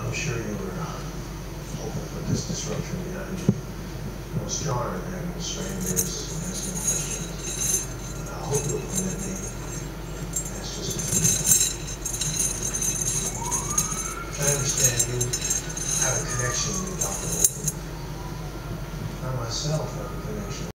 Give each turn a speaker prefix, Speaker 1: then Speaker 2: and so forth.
Speaker 1: I'm sure you were hoping for this disruption behind you. It was jarring having strangers asking questions. But I hope you'll permit me. That's just a feedback. I understand you have a connection with Dr. Oak. I myself have a connection.